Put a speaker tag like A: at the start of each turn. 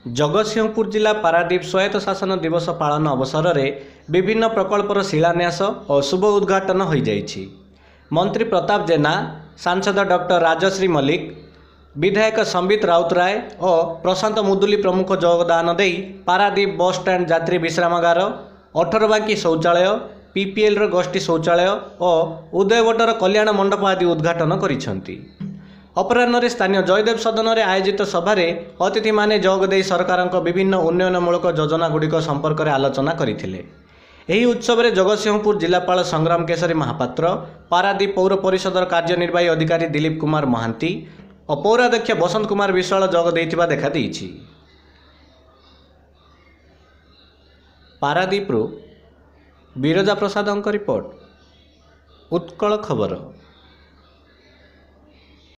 A: जगतसिंहपुर जिला पारादीप स्वायत्त शासन दिवस पालन अवसर में विभिन्न प्रकल्पर शिलान्यास और शुभ उद्घाटन हो जाइछि। मंत्री प्रताप जेना, सांसद डॉक्टर राजश्री मल्लिक, विधायक संबित राउतराय और प्रशांत मुदुली प्रमुख योगदान दे पारादीप बस स्टैंड यात्री विश्रामागार, 18 बांकी शौचालय, पीपीएल गोष्ठी शौचालय और उदयवटर कल्याण मंडप आदि उद्घाटन करिसेंति। अपराह्न स्थानीय जयदेव सदन में आयोजित सभारे अतिथि माने जोगदे सरकार विभिन्न उन्नयनमूलक योजना गुड़िक संपर्क में आलोचना करथिले। एही उत्सव में जगतसिंहपुर जिलापाल संग्राम केशरी महापात्र, पारादीप पौर परिषदर कार्यनिर्वाही अधिकारी दिलीप कुमार महांती और पौराध्यक्ष बसंत कुमार विश्वाल जोग देइथिबा देखा देइछि। पारादीपरू बीरजा प्रसादଙ୍କ रिपोर्ट, उत्कल खबर।